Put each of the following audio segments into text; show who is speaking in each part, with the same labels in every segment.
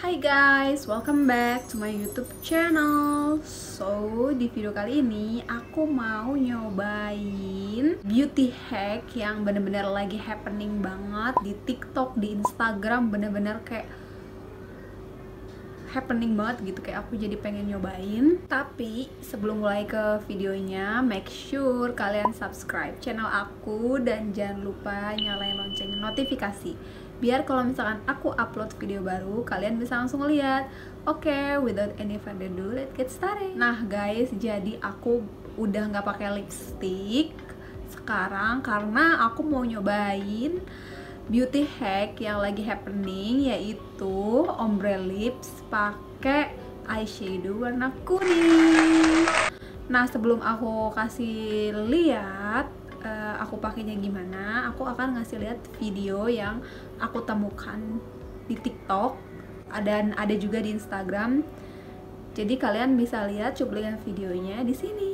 Speaker 1: Hai guys, welcome back to my YouTube channel. So, di video kali ini aku mau nyobain beauty hack yang bener-bener lagi happening banget di TikTok, di Instagram, bener-bener kayak happening banget gitu, kayak aku jadi pengen nyobain. Tapi sebelum mulai ke videonya, make sure kalian subscribe channel aku dan jangan lupa nyalain lonceng notifikasi biar kalau misalkan aku upload video baru kalian bisa langsung lihat. Oke, without any further ado, let's get started. Nah guys, jadi aku udah nggak pakai lipstick sekarang karena aku mau nyobain beauty hack yang lagi happening, yaitu ombre lips pakai eyeshadow warna kuning. Nah, sebelum aku kasih lihat aku pakainya gimana, aku akan ngasih lihat video yang aku temukan di TikTok dan ada juga di Instagram. Jadi kalian bisa lihat cuplikan videonya di sini.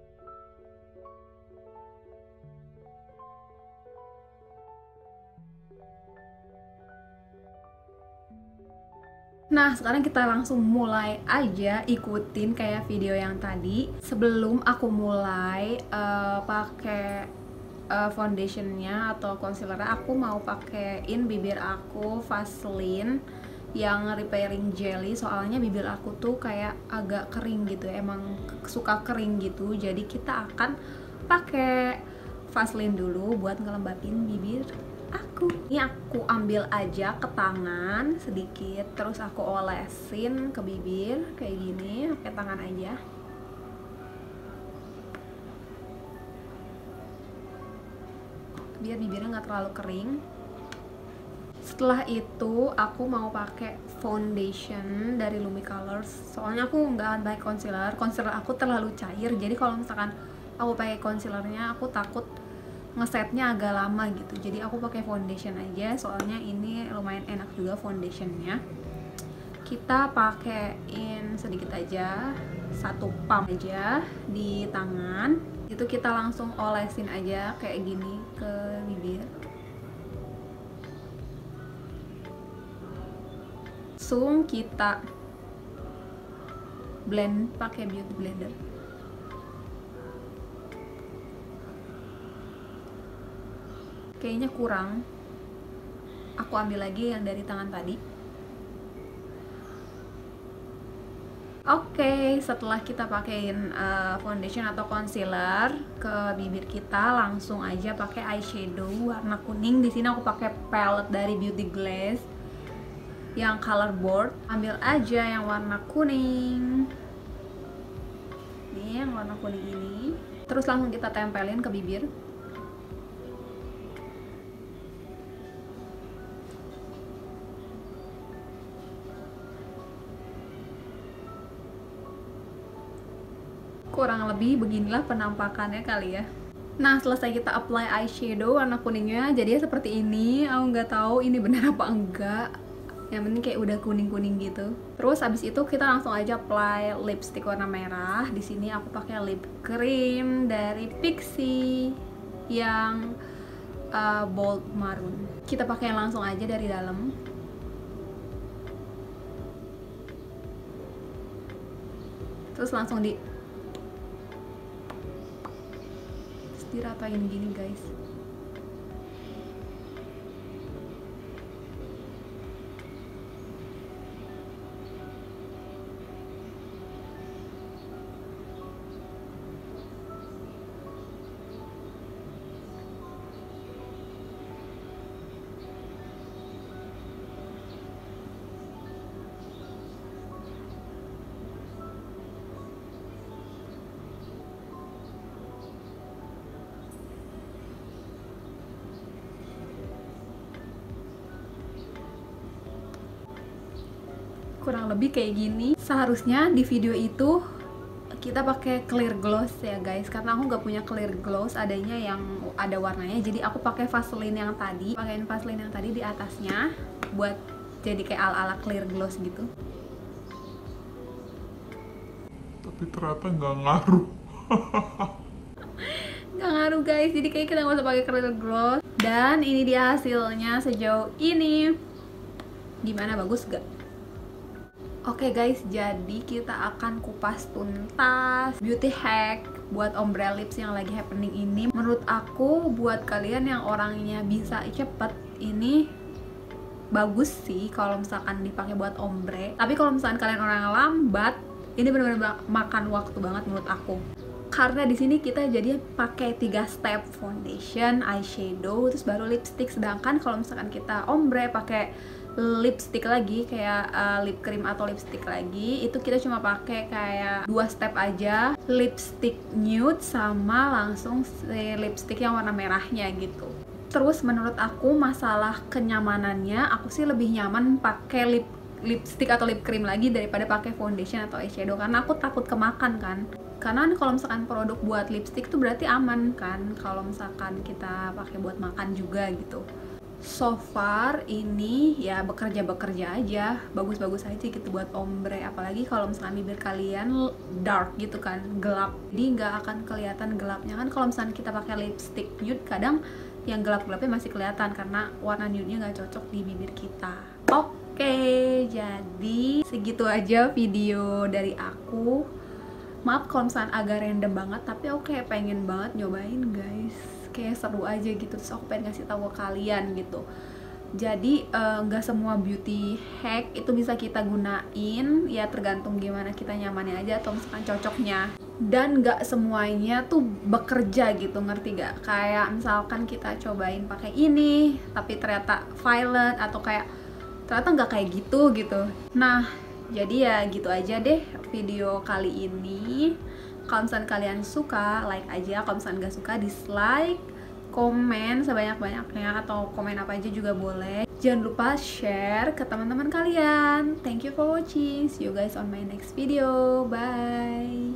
Speaker 1: Nah, sekarang kita langsung mulai aja, ikutin kayak video yang tadi. Sebelum aku mulai pakai foundationnya atau concealernya, aku mau pakein bibir aku Vaseline yang repairing jelly. Soalnya bibir aku tuh kayak agak kering gitu, emang suka kering gitu. Jadi kita akan pakai Vaseline dulu buat ngelembapin bibir aku. Ini aku ambil aja ke tangan sedikit, terus aku olesin ke bibir kayak gini, pakai tangan aja. Biar bibirnya nggak terlalu kering. Setelah itu aku mau pakai foundation dari Lumi Colors. Soalnya aku nggak pakai concealer. Concealer aku terlalu cair. Jadi kalau misalkan aku pakai concealernya, aku takut ngesetnya agak lama gitu. Jadi aku pakai foundation aja. Soalnya ini lumayan enak juga foundationnya. Kita pakein sedikit aja, satu pump aja di tangan. Itu kita langsung olesin aja kayak gini ke bibir. Langsung kita blend pakai beauty blender. Kayaknya kurang. Aku ambil lagi yang dari tangan tadi. Oke, setelah kita pakein foundation atau concealer ke bibir kita, langsung aja pakai eyeshadow warna kuning. Di sini aku pakai palette dari Beauty Glass yang color board. Ambil aja yang warna kuning. Nih, yang warna kuning ini. Terus langsung kita tempelin ke bibir. Kurang lebih beginilah penampakannya kali ya. Nah, selesai kita apply eyeshadow warna kuningnya, jadinya seperti ini. Aku nggak tahu ini benar apa enggak. Yang penting kayak udah kuning-kuning gitu. Terus abis itu kita langsung aja apply lipstick warna merah. Di sini aku pakai lip cream dari Pixi yang bold maroon. Kita pakai langsung aja dari dalam. Terus langsung diratain gini guys. Kurang lebih kayak gini. Seharusnya di video itu kita pakai clear gloss ya guys, karena aku nggak punya clear gloss, adanya yang ada warnanya. Jadi aku pakai Vaseline yang tadi, pakein Vaseline yang tadi di atasnya buat jadi kayak ala-ala clear gloss gitu.
Speaker 2: Tapi ternyata nggak ngaruh.
Speaker 1: Nggak ngaruh guys, jadi kayak kita nggak usah pakai clear gloss. Dan ini dia hasilnya sejauh ini. Gimana, bagus gak? Oke guys, jadi kita akan kupas tuntas beauty hack buat ombre lips yang lagi happening ini. Menurut aku, buat kalian yang orangnya bisa cepet, ini bagus sih kalau misalkan dipakai buat ombre. Tapi kalau misalkan kalian orang yang lambat, ini benar-benar makan waktu banget menurut aku. Karena di sini kita jadi pakai 3 step, foundation, eyeshadow, terus baru lipstick. Sedangkan kalau misalkan kita ombre pakai lipstick lagi kayak lip cream atau lipstick lagi, itu kita cuma pakai kayak 2 step aja, lipstick nude sama langsung si lipstick yang warna merahnya gitu. Terus menurut aku masalah kenyamanannya, aku sih lebih nyaman pakai lipstick atau lip cream lagi daripada pakai foundation atau eyeshadow, karena aku takut kemakan kan. Karena kalau misalkan produk buat lipstick tuh berarti aman kan kalau misalkan kita pakai buat makan juga gitu. So far ini ya bekerja aja, bagus-bagus aja gitu buat ombre, apalagi kalau misalkan bibir kalian dark gitu kan, gelap, jadi nggak akan kelihatan gelapnya kan. Kalau misalkan kita pakai lipstick nude, kadang yang gelap-gelapnya masih kelihatan karena warna nude-nya nggak cocok di bibir kita. Oke, jadi segitu aja video dari aku. Maaf kalau misalkan agak random banget, tapi aku kayak pengen banget nyobain guys, kayak seru aja gitu, terus aku pengen ngasih tahu ke kalian gitu. Jadi nggak semua beauty hack itu bisa kita gunain, ya tergantung gimana kita nyamannya aja atau misalkan cocoknya. Dan nggak semuanya tuh bekerja gitu, ngerti gak? Kayak misalkan kita cobain pakai ini tapi ternyata violet, atau kayak ternyata nggak kayak gitu. Nah jadi ya gitu aja deh video kali ini. Kalau misalnya kalian suka, like aja. Kalau misalnya nggak suka, dislike. Komen sebanyak-banyaknya, atau komen apa aja juga boleh. Jangan lupa share ke teman-teman kalian. Thank you for watching. See you guys on my next video. Bye.